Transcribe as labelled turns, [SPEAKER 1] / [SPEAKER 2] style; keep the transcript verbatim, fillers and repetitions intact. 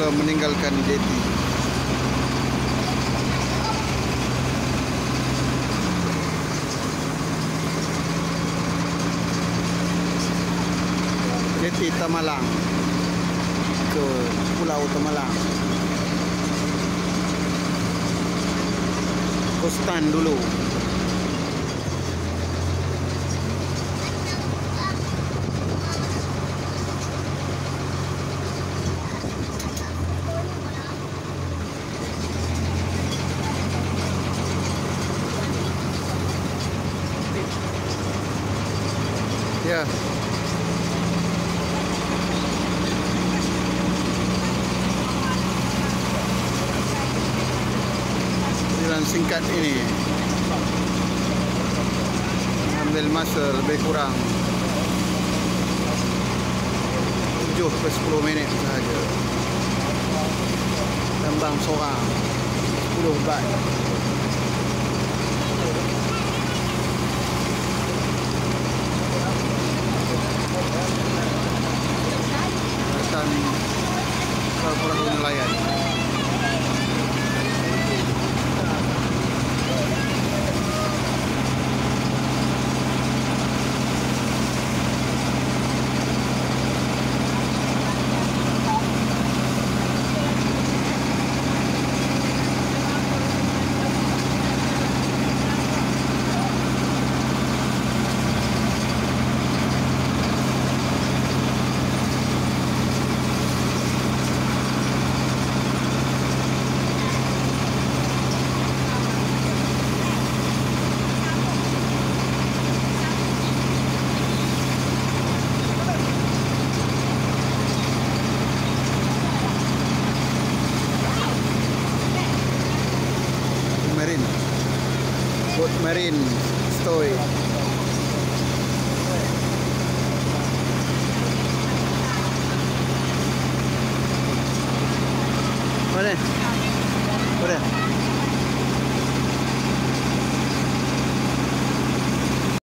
[SPEAKER 1] mula meninggalkan jeti. Jeti Tamalang ke Pulau Tamalang. Kostan dulu. Ya. Jalan singkat ini ambil masa lebih kurang tujuh ke sepuluh minit sahaja. Tambang seorang sepuluh bat. Dan perahu nelayan. Boat Marine Stoy. Mana? Mana?